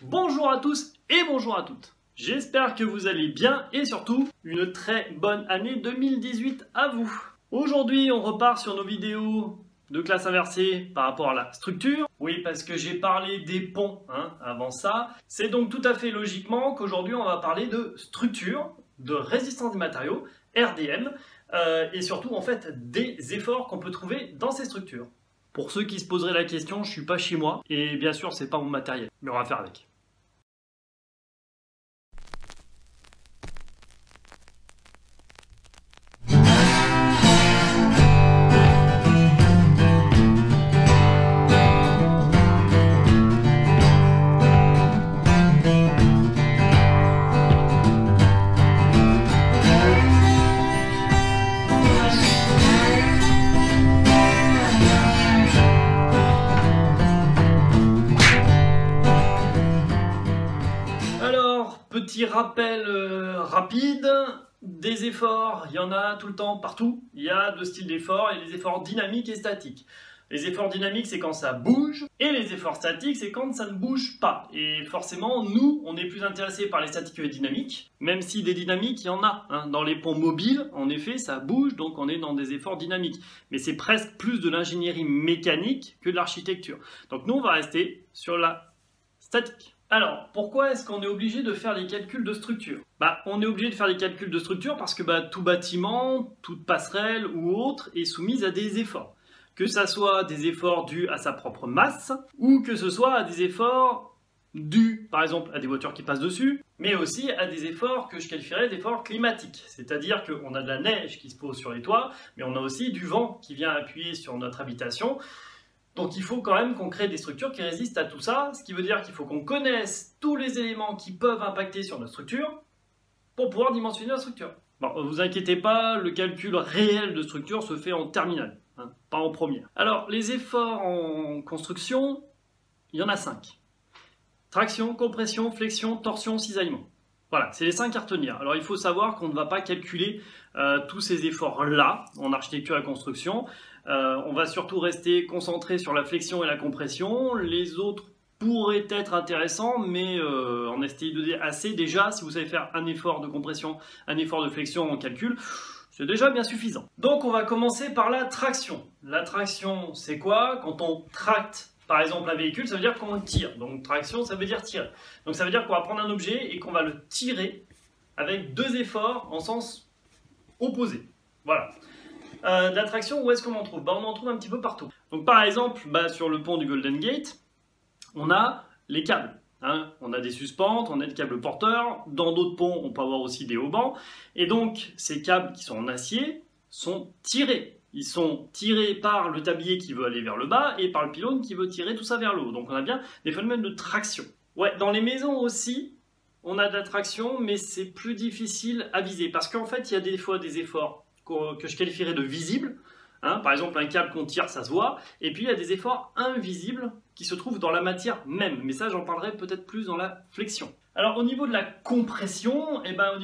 Bonjour à tous et bonjour à toutes. J'espère que vous allez bien et surtout une très bonne année 2018 à vous. Aujourd'hui on repart sur nos vidéos de classe inversée par rapport à la structure. Oui, parce que j'ai parlé des ponts avant ça. C'est donc tout à fait logiquement qu'aujourd'hui on va parler de structure, de résistance des matériaux, RDM, et surtout en fait des efforts qu'on peut trouver dans ces structures. Pour ceux qui se poseraient la question, je suis pas chez moi et bien sûr c'est pas mon matériel, mais on va faire avec. Petit rappel rapide, des efforts, il y en a tout le temps, partout. Il y a deux styles d'efforts, il y a les efforts dynamiques et statiques. Les efforts dynamiques, c'est quand ça bouge, et les efforts statiques, c'est quand ça ne bouge pas. Et forcément, nous, on est plus intéressés par les statiques que les dynamiques, même si des dynamiques, il y en a. Dans les ponts mobiles, en effet, ça bouge, donc on est dans des efforts dynamiques. Mais c'est presque plus de l'ingénierie mécanique que de l'architecture. Donc nous, on va rester sur la statique. Alors, pourquoi est-ce qu'on est obligé de faire les calculs de structure? On est obligé de faire les calculs de structure parce que tout bâtiment, toute passerelle ou autre est soumise à des efforts. Que ça soit des efforts dus à sa propre masse ou que ce soit à des efforts dus, par exemple, à des voitures qui passent dessus, mais aussi à des efforts que je qualifierais d'efforts climatiques. C'est-à-dire qu'on a de la neige qui se pose sur les toits, mais on a aussi du vent qui vient appuyer sur notre habitation. Donc il faut quand même qu'on crée des structures qui résistent à tout ça, ce qui veut dire qu'il faut qu'on connaisse tous les éléments qui peuvent impacter sur notre structure pour pouvoir dimensionner la structure. Bon, vous inquiétez pas, le calcul réel de structure se fait en terminale, pas en première. Alors les efforts en construction, il y en a 5. Traction, compression, flexion, torsion, cisaillement. Voilà, c'est les 5 à retenir. Alors il faut savoir qu'on ne va pas calculer tous ces efforts-là en architecture et construction. On va surtout rester concentré sur la flexion et la compression. Les autres pourraient être intéressants, mais en STI2D assez déjà, si vous savez faire un effort de compression, un effort de flexion en calcul, c'est déjà bien suffisant. Donc on va commencer par la traction. La traction, c'est quoi? Quand on tracte par exemple un véhicule, ça veut dire qu'on tire. Donc traction, ça veut dire tirer. Donc ça veut dire qu'on va prendre un objet et qu'on va le tirer avec deux efforts en sens opposé. Voilà. De la traction, où est-ce qu'on en trouve? On en trouve un petit peu partout. Donc par exemple, sur le pont du Golden Gate, on a les câbles. On a des suspentes, on a des câbles porteurs. Dans d'autres ponts, on peut avoir aussi des haubans. Et donc, ces câbles qui sont en acier sont tirés. Ils sont tirés par le tablier qui veut aller vers le bas et par le pylône qui veut tirer tout ça vers le haut. Donc on a bien des phénomènes de traction. Ouais, dans les maisons aussi, on a de la traction, mais c'est plus difficile à viser. Parce qu'en fait, il y a des fois des efforts que je qualifierais de visibles. Par exemple, un câble qu'on tire, ça se voit. Et puis, il y a des efforts invisibles qui se trouvent dans la matière même. Mais ça, j'en parlerai peut-être plus dans la flexion. Alors, au niveau de la compression,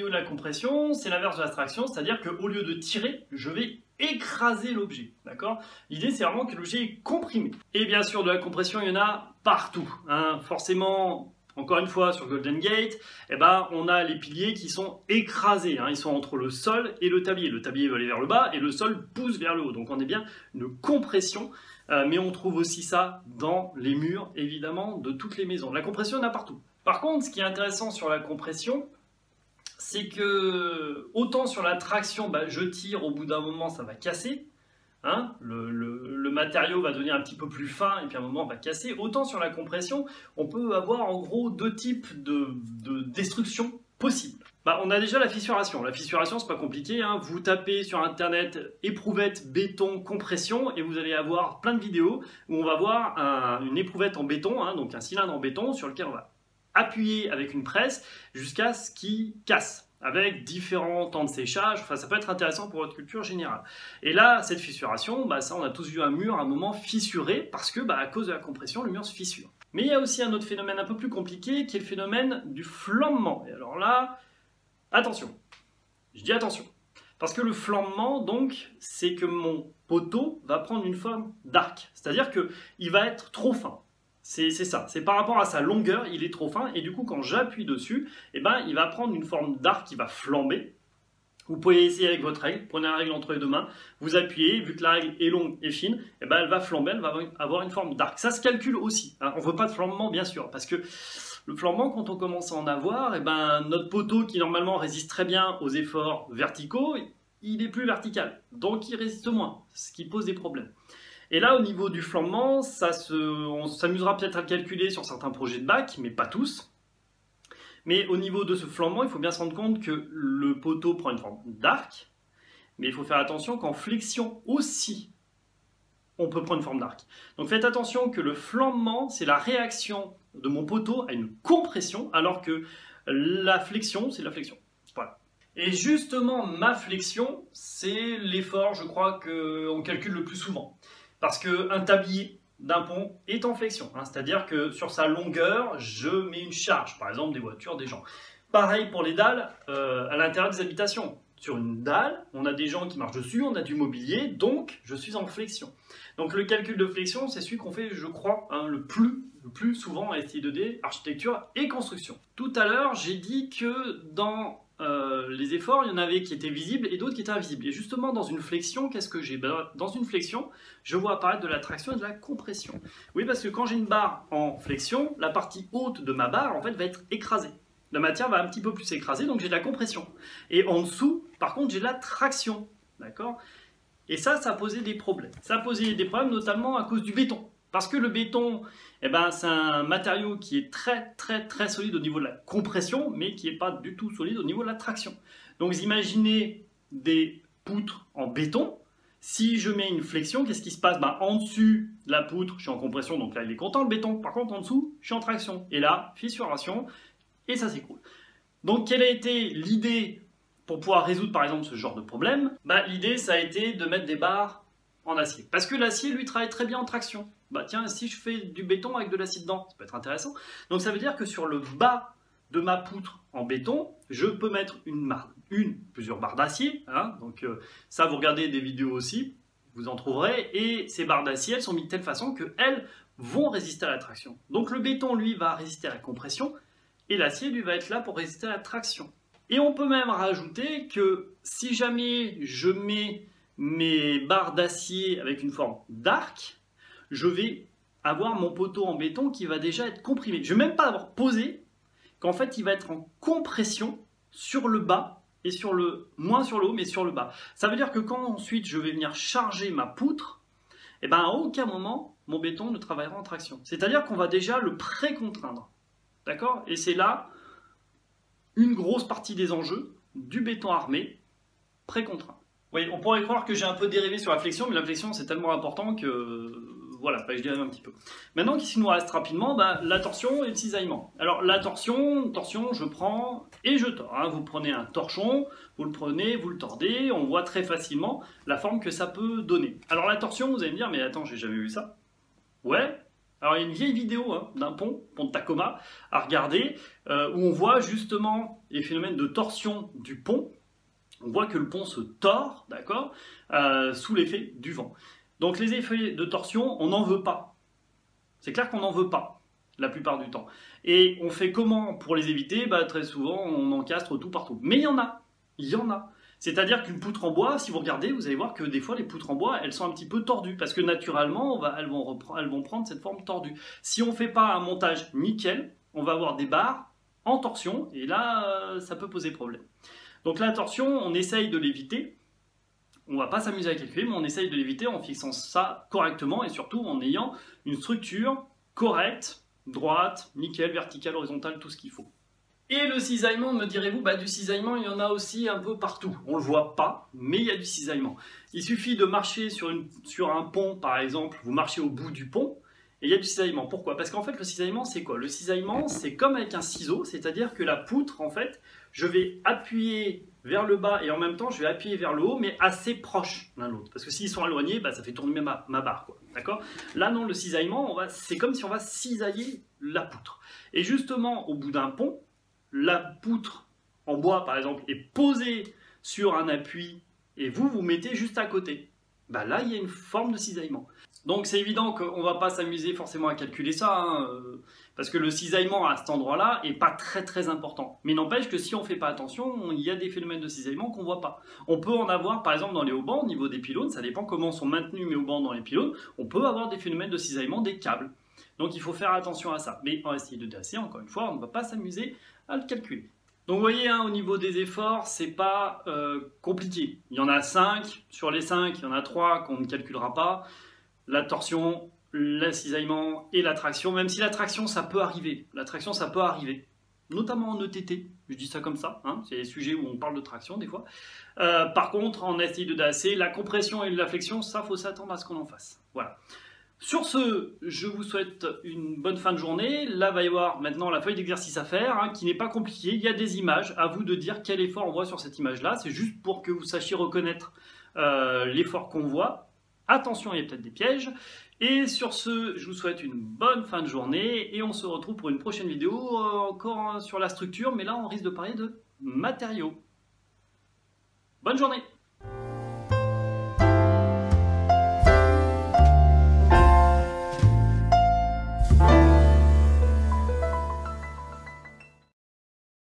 c'est l'inverse de la traction. C'est-à-dire qu'au lieu de tirer, je vais écraser l'objet. D'accord? L'idée, c'est vraiment que l'objet est comprimé. Et bien sûr, de la compression, il y en a partout. Forcément... Encore une fois, sur Golden Gate, on a les piliers qui sont écrasés. Ils sont entre le sol et le tablier. Le tablier va aller vers le bas et le sol pousse vers le haut. Donc on est bien une compression, mais on trouve aussi ça dans les murs, évidemment, de toutes les maisons. La compression, il y en a partout. Par contre, ce qui est intéressant sur la compression, c'est que autant sur la traction, je tire, au bout d'un moment, ça va casser. Le matériau va devenir un petit peu plus fin et puis à un moment va casser. Autant sur la compression, on peut avoir en gros deux types de destruction possibles. On a déjà la fissuration. La fissuration, c'est pas compliqué. Vous tapez sur internet éprouvette béton compression et vous allez avoir plein de vidéos où on va voir une éprouvette en béton, donc un cylindre en béton sur lequel on va appuyer avec une presse jusqu'à ce qu'il casse, avec différents temps de séchage. Enfin, ça peut être intéressant pour votre culture générale. Et là, cette fissuration, ça, on a tous vu un mur à un moment fissuré, parce que, à cause de la compression, le mur se fissure. Mais il y a aussi un autre phénomène un peu plus compliqué, qui est le phénomène du flambement. Et alors là, attention. Je dis attention. Parce que le flambement, donc, c'est que mon poteau va prendre une forme d'arc. C'est-à-dire qu'il va être trop fin. C'est ça, c'est par rapport à sa longueur, il est trop fin, et du coup quand j'appuie dessus, eh ben, il va prendre une forme d'arc qui va flamber. Vous pouvez essayer avec votre règle, prenez la règle entre les deux mains, vous appuyez, vu que la règle est longue et fine, eh ben, elle va flamber, elle va avoir une forme d'arc. Ça se calcule aussi, hein. On ne veut pas de flambement bien sûr, parce que le flambement, quand on commence à en avoir, eh ben, notre poteau qui normalement résiste très bien aux efforts verticaux, il est plus vertical, donc il résiste moins, ce qui pose des problèmes. Et là, au niveau du flambement, on s'amusera peut-être à le calculer sur certains projets de bac, mais pas tous. Mais au niveau de ce flambement, il faut bien se rendre compte que le poteau prend une forme d'arc, mais il faut faire attention qu'en flexion aussi, on peut prendre une forme d'arc. Donc faites attention que le flambement, c'est la réaction de mon poteau à une compression, alors que la flexion, c'est la flexion. Voilà. Et justement, ma flexion, c'est l'effort, je crois, qu'on calcule le plus souvent. Parce qu'un tablier d'un pont est en flexion, hein, c'est-à-dire que sur sa longueur, je mets une charge, par exemple des voitures, des gens. Pareil pour les dalles à l'intérieur des habitations. Sur une dalle, on a des gens qui marchent dessus, on a du mobilier, donc je suis en flexion. Donc le calcul de flexion, c'est celui qu'on fait, je crois, hein, le plus souvent à STI2D, architecture et construction. Tout à l'heure, j'ai dit que dans les efforts, il y en avait qui étaient visibles et d'autres qui étaient invisibles. Et justement, dans une flexion, qu'est-ce que j'ai? Dans une flexion, je vois apparaître de la traction et de la compression. Oui, parce que quand j'ai une barre en flexion, la partie haute de ma barre, en fait, va être écrasée. La matière va un petit peu plus s'écraser, donc j'ai de la compression. Et en dessous, par contre, j'ai de la traction. D'accord? Et ça a posé des problèmes. Ça a posé des problèmes notamment à cause du béton. Parce que le béton, eh ben, c'est un matériau qui est très solide au niveau de la compression, mais qui n'est pas du tout solide au niveau de la traction. Donc vous imaginez des poutres en béton. Si je mets une flexion, qu'est-ce qui se passe? En dessus de la poutre, je suis en compression, donc là il est content le béton. Par contre en dessous, je suis en traction. Et là, fissuration, et ça s'écroule. Donc quelle a été l'idée pour pouvoir résoudre par exemple ce genre de problème? L'idée ça a été de mettre des barres en acier. Parce que l'acier lui travaille très bien en traction. Tiens, si je fais du béton avec de l'acier dedans, ça peut être intéressant. Donc ça veut dire que sur le bas de ma poutre en béton, je peux mettre plusieurs barres d'acier. Hein, donc ça, vous regardez des vidéos aussi, vous en trouverez. Et ces barres d'acier, elles sont mises de telle façon qu'elles vont résister à la traction. Donc le béton, lui, va résister à la compression. Et l'acier, lui, va être là pour résister à la traction. Et on peut même rajouter que si jamais je mets mes barres d'acier avec une forme d'arc, je vais avoir mon poteau en béton qui va déjà être comprimé. Je ne vais même pas l'avoir posé, qu'en fait il va être en compression sur le bas et moins sur le haut mais sur le bas. Ça veut dire que quand ensuite je vais venir charger ma poutre, à aucun moment mon béton ne travaillera en traction. C'est-à-dire qu'on va déjà le pré-contraindre. D'accord? Et c'est là une grosse partie des enjeux du béton armé pré-contraint. Oui, on pourrait croire que j'ai un peu dérivé sur la flexion, mais la flexion c'est tellement important que voilà, je dérive un petit peu. Maintenant, qu'est-ce qu'il nous reste rapidement? La torsion et le cisaillement. Alors la torsion, je prends et je tords. Hein. Vous prenez un torchon, vous le prenez, vous le tordez, on voit très facilement la forme que ça peut donner. Alors la torsion, vous allez me dire, mais attends, j'ai jamais vu ça. Ouais. Alors il y a une vieille vidéo d'un pont de Tacoma, à regarder, où on voit justement les phénomènes de torsion du pont. On voit que le pont se tord, d'accord, sous l'effet du vent. Donc les effets de torsion, on n'en veut pas. C'est clair qu'on n'en veut pas, la plupart du temps. Et on fait comment pour les éviter? Très souvent, on encastre tout partout. Mais il y en a. C'est-à-dire qu'une poutre en bois, si vous regardez, vous allez voir que des fois, les poutres en bois, elles sont un petit peu tordues. Parce que naturellement, elles vont prendre cette forme tordue. Si on ne fait pas un montage nickel, on va avoir des barres en torsion. Et là, ça peut poser problème. Donc la torsion, on essaye de l'éviter. On ne va pas s'amuser à calculer, mais on essaye de l'éviter en fixant ça correctement et surtout en ayant une structure correcte, droite, nickel, verticale, horizontale, tout ce qu'il faut. Et le cisaillement, me direz-vous, du cisaillement, il y en a aussi un peu partout. On ne le voit pas, mais il y a du cisaillement. Il suffit de marcher sur un pont, par exemple, vous marchez au bout du pont, et il y a du cisaillement. Pourquoi? Parce qu'en fait, le cisaillement, c'est quoi? Le cisaillement, c'est comme avec un ciseau, c'est-à-dire que la poutre, en fait, je vais appuyer vers le bas et en même temps, je vais appuyer vers le haut, mais assez proche l'un de l'autre. Parce que s'ils sont éloignés, ça fait tourner ma barre, quoi. D'accord? Là, non, le cisaillement, c'est comme si on va cisailler la poutre. Et justement, au bout d'un pont, la poutre en bois, par exemple, est posée sur un appui et vous mettez juste à côté. Là, il y a une forme de cisaillement. Donc c'est évident qu'on ne va pas s'amuser forcément à calculer ça, hein, parce que le cisaillement à cet endroit-là n'est pas très important. Mais n'empêche que si on ne fait pas attention, il y a des phénomènes de cisaillement qu'on ne voit pas. On peut en avoir par exemple dans les haubans, au niveau des pylônes, ça dépend comment sont maintenus mes haubans dans les pylônes, on peut avoir des phénomènes de cisaillement des câbles. Donc il faut faire attention à ça. Mais en STI2DAC, encore une fois, on ne va pas s'amuser à le calculer. Donc vous voyez, hein, au niveau des efforts, c'est pas compliqué. Il y en a 5, sur les 5, il y en a 3 qu'on ne calculera pas. La torsion, le cisaillement et la traction, même si la traction ça peut arriver. La traction ça peut arriver, notamment en ETT, je dis ça comme ça, hein, c'est des sujets où on parle de traction des fois. Par contre, en STI2DAC, la compression et la flexion, ça faut s'attendre à ce qu'on en fasse. Voilà. Sur ce, je vous souhaite une bonne fin de journée. Là, va y avoir maintenant la feuille d'exercice à faire, hein, qui n'est pas compliquée. Il y a des images, à vous de dire quel effort on voit sur cette image-là. C'est juste pour que vous sachiez reconnaître l'effort qu'on voit. Attention, il y a peut-être des pièges. Et sur ce, je vous souhaite une bonne fin de journée. Et on se retrouve pour une prochaine vidéo, encore sur la structure. Mais là, on risque de parler de matériaux. Bonne journée!